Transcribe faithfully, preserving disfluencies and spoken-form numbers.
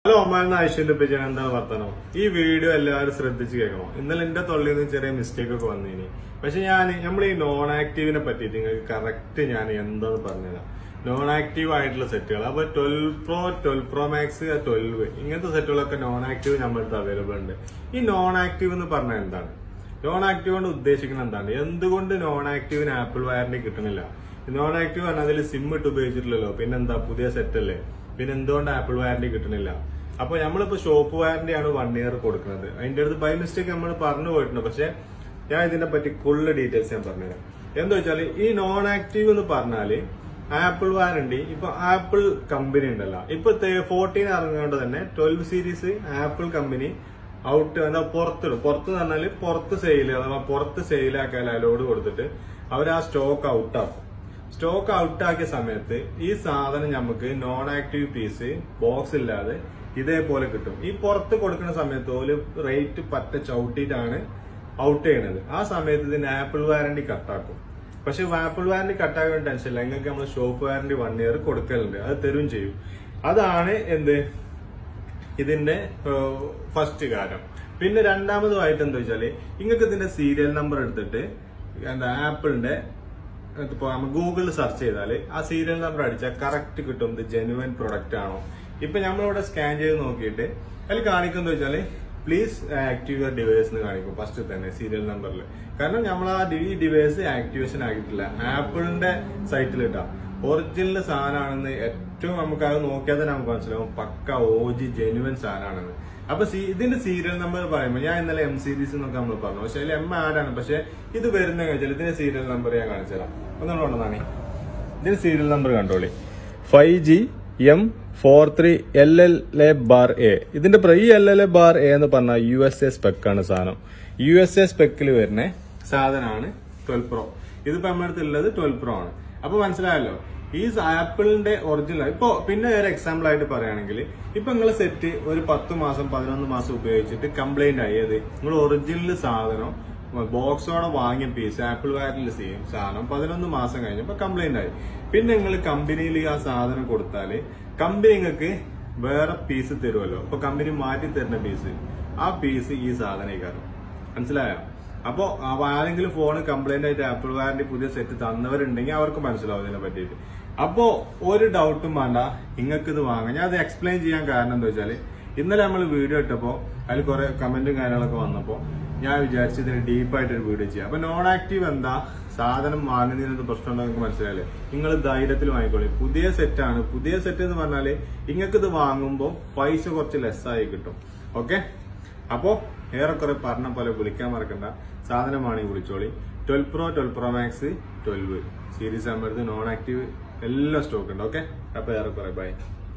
Hello Oman ആയിഷന്റെ പേജാണ് എന്താണ് വർത്തമാനം. ഈ വീഡിയോ എല്ലാവരും ശ്രദ്ധിച്ച് കേൾക്കണം. ഇന്നലെ എന്റെ തൊള്ളിൽ നിന്ന് ചെറിയ മിസ്റ്റേക്ക് ഒക്കെ വന്നിനി. പക്ഷെ ഞാൻ നമ്മൾ ഈ നോൺ ആക്റ്റീവിനെ പറ്റിയിട്ട് നിങ്ങൾക്ക് കറക്റ്റ് ഞാൻ എന്താന്ന് പറഞ്ഞുതരാം. നോൺ ആക്റ്റീവ് ആയിട്ടുള്ള സെറ്റുകൾ അപ്പൊ twelve pro twelve pro max twelve ഇങ്ങനത്തെ സെറ്റുകളൊക്കെ നോൺ ആക്റ്റീവ് നമ്മുടെ അവൈലബിൾ ഉണ്ട്. ഈ നോൺ ആക്റ്റീവ് എന്ന് പറഞ്ഞാൽ എന്താണ്? നോൺ ആക്റ്റീവ് കൊണ്ട് ഉദ്ദേശിക്കുന്നത് എന്താണ്? എന്തുകൊണ്ട് നോൺ ആക്റ്റീവിന് ആപ്പിൾ വാറന്റി കിട്ടണില്ല? നോൺ ആക്റ്റീവ് പറഞ്ഞാൽ അതിൽ സിം ഇട്ട് ഉപയോഗിച്ചിട്ടില്ലല്ലോ, പിന്നെന്താ പുതിയ സെറ്റ് അല്ലേ, പിന്നെ എന്തുകൊണ്ട് ആപ്പിൾ വാറന്റി കിട്ടണില്ല? അപ്പൊ നമ്മളിപ്പോ ഷോപ്പ് വാറന്റി ആണ് വൺ ഇയർ കൊടുക്കുന്നത്. അതിന്റെ അടുത്ത് ബൈ മിസ്റ്റേക്ക് നമ്മൾ പറഞ്ഞു പോയിട്ടുണ്ട്. പക്ഷെ ഞാൻ ഇതിനെ പറ്റി ഫുള്ള് ഡീറ്റെയിൽസ് ഞാൻ പറഞ്ഞുതരാം. എന്താ വെച്ചാല് ഈ നോൺ ആക്റ്റീവ് എന്ന് പറഞ്ഞാല് ആപ്പിൾ വാറന്റി ഇപ്പൊ ആപ്പിൾ കമ്പനി ഉണ്ടല്ലോ, ഇപ്പൊ ഫോർട്ടീൻ ഇറങ്ങുകൊണ്ട് തന്നെ twelve series Apple company out എന്താ പുറത്തിടും. പുറത്ത് പറഞ്ഞാല് പുറത്ത് സെയിൽ അഥവാ പുറത്ത് സെയിലാക്കാൻ അലോഡ് കൊടുത്തിട്ട് അവർ ആ സ്റ്റോക്ക് ഔട്ടാക്കും. സ്റ്റോക്ക് ഔട്ടാക്കിയ സമയത്ത് ഈ സാധനം നമുക്ക് നോൺ ആക്റ്റീവ് പീസ് ബോക്സ് ഇല്ലാതെ ഇതേപോലെ കിട്ടും. ഈ പുറത്ത് കൊടുക്കുന്ന സമയത്ത് ഒരു റേറ്റ് പറ്റ ചവിട്ടിയിട്ടാണ് ഔട്ട് ചെയ്യണത്. ആ സമയത്ത് ഇതിന് ആപ്പിൾ വാറന്റി കട്ടാക്കും. പക്ഷെ ആപ്പിൾ വാറന്റി കട്ടാക്കാൻ ടെൻഷൻ ഇല്ല, നിങ്ങൾക്ക് നമ്മൾ ഷോപ്പ് വാറന്റി വൺ ഇയർ കൊടുക്കലുണ്ട്, അത് തരും ചെയ്യും. അതാണ് എന്ത് ഇതിന്റെ ഫസ്റ്റ് കാര്യം. പിന്നെ രണ്ടാമതുമായിട്ട് എന്താ വെച്ചാല് നിങ്ങൾക്ക് ഇതിന്റെ സീരിയൽ നമ്പർ എടുത്തിട്ട് എന്താ ആപ്പിളിന്റെ ഇപ്പൊ നമ്മൾ ഗൂഗിളിൽ സെർച്ച് ചെയ്താല് ആ സീരിയൽ നമ്പർ അടിച്ചാൽ കറക്റ്റ് കിട്ടും ഇത് ജെനുവൻ പ്രൊഡക്റ്റ് ആണോ. ഇപ്പൊ നമ്മളിവിടെ സ്കാൻ ചെയ്ത് നോക്കിയിട്ട് അതിൽ കാണിക്കുന്നത് വെച്ചാല് പ്ലീസ് ആക്റ്റീവ് യുവർ ഡിവൈസ് എന്ന് കാണിക്കും ഫസ്റ്റ് തന്നെ സീരിയൽ നമ്പറിൽ. കാരണം നമ്മൾ ആ ഈ ഡിവൈസ് ആക്ടിവേഷൻ ആക്കിയിട്ടില്ല. ആപ്പിളിന്റെ സൈറ്റിൽ ഇട്ടാ ഒറിജിനൽ സാധനമാണെന്ന് ഏറ്റവും നമുക്ക് അത് നോക്കിയാൽ തന്നെ നമുക്ക് മനസ്സിലാവും പക്ക ഓജി ജെനുവൻ സാധനമാണെന്ന്. അപ്പൊ ഇതിന്റെ സീരിയൽ നമ്പർ പറയുമ്പോൾ ഞാൻ ഇന്നലെ എം സീരീസ് എന്നൊക്കെ നമ്മൾ പറഞ്ഞു, പക്ഷെ അതിൽ എം ആഡാണ്. പക്ഷെ ഇത് വരുന്ന കഴിച്ചാൽ ഇതിന്റെ സീരിയൽ നമ്പർ ഞാൻ കാണിച്ചു തരാം. ഒന്നുകൂടെ കൊണ്ടുവന്നാണ് ഇതിന്റെ സീരിയൽ നമ്പർ കണ്ടോളി. Five G M four three L L A bar A. ഇതിന്റെ ഈ L L A bar A എന്ന് പറഞ്ഞാൽ യു എസ് എ സ്പെക്കാണ് സാധനം. യു എസ് എ സ്പെക്കിൽ വരുന്ന സാധനമാണ് ട്വൽവ് പ്രോ. ഇതിപ്പോ നമ്മുടെ അടുത്തുള്ളത് ട്വൽവ് പ്രോ ആണ്. അപ്പൊ മനസ്സിലായല്ലോ ഈ ആപ്പിളിന്റെ ഒറിജിനൽ. ഇപ്പൊ പിന്നെ ഒരു എക്സാമ്പിൾ ആയിട്ട് പറയുകയാണെങ്കിൽ ഇപ്പൊ നിങ്ങൾ സെറ്റ് ഒരു പത്ത് മാസം പതിനൊന്ന് മാസം ഉപയോഗിച്ചിട്ട് കംപ്ലൈന്റ് ആയി. അത് നിങ്ങൾ ഒറിജിനൽ സാധനം ബോക്സോടെ വാങ്ങിയ പീസ് ആപ്പിൾ വാറന്റിയിൽ ചെയ്യും സാധനം പതിനൊന്ന് മാസം കഴിഞ്ഞപ്പോ കംപ്ലൈന്റ് ആയി. പിന്നെ നിങ്ങൾ കമ്പനിയിൽ ആ സാധനം കൊടുത്താല് കമ്പനി നിങ്ങൾക്ക് വേറെ പീസ് തരുമല്ലോ. അപ്പൊ കമ്പനി മാറ്റി തരുന്ന പീസ് ആ പീസ് ഈ സാധനം കാരണം മനസ്സിലായോ? അപ്പോ ആരെങ്കിലും ഫോണ് കംപ്ലൈന്റ് ആയിട്ട് ആപ്പിൾ വാറന്റി പുതിയ സെറ്റ് തന്നവരുണ്ടെങ്കിൽ അവർക്ക് മനസ്സിലാവും ഇതിനെ പറ്റിയിട്ട്. അപ്പോ ഒരു ഡൗട്ടും വേണ്ട, നിങ്ങൾക്ക് ഇത് വാങ്ങാം. ഞാൻ അത് എക്സ്പ്ലെയിൻ ചെയ്യാൻ കാരണം എന്താ വെച്ചാല് ഇന്നലെ നമ്മൾ വീഡിയോ ഇട്ടപ്പോ അതിൽ കുറെ കമന്റും കാര്യങ്ങളൊക്കെ വന്നപ്പോ ഞാൻ വിചാരിച്ചു ഇതിന് ഡീപ്പായിട്ടൊരു വീഡിയോ ചെയ്യാം. അപ്പൊ നോൺ ആക്റ്റീവ് എന്താ സാധനം വാങ്ങുന്നതിനൊന്നും പ്രശ്നമുണ്ടോ നിങ്ങൾക്ക് മനസ്സിലായില്ലേ? നിങ്ങൾ ധൈര്യത്തിൽ വാങ്ങിക്കോളി. പുതിയ സെറ്റാണ്. പുതിയ സെറ്റ് എന്ന് പറഞ്ഞാല് നിങ്ങൾക്ക് ഇത് വാങ്ങുമ്പോൾ പൈസ കുറച്ച് ലെസ്സായി കിട്ടും. ഓക്കെ, അപ്പോ ഏറെക്കുറെ പറഞ്ഞ പോലെ വിളിക്കാൻ മറക്കണ്ട. സാധനമാണെങ്കിൽ വിളിച്ചോളി. Twelve pro twelve pro max twelve series ആകുമ്പോഴത്തെ നോൺ ആക്റ്റീവ് എല്ലാ സ്റ്റോക്ക് ഉണ്ട്. ഓക്കെ, അപ്പൊ ഏറെക്കുറെ ബൈ.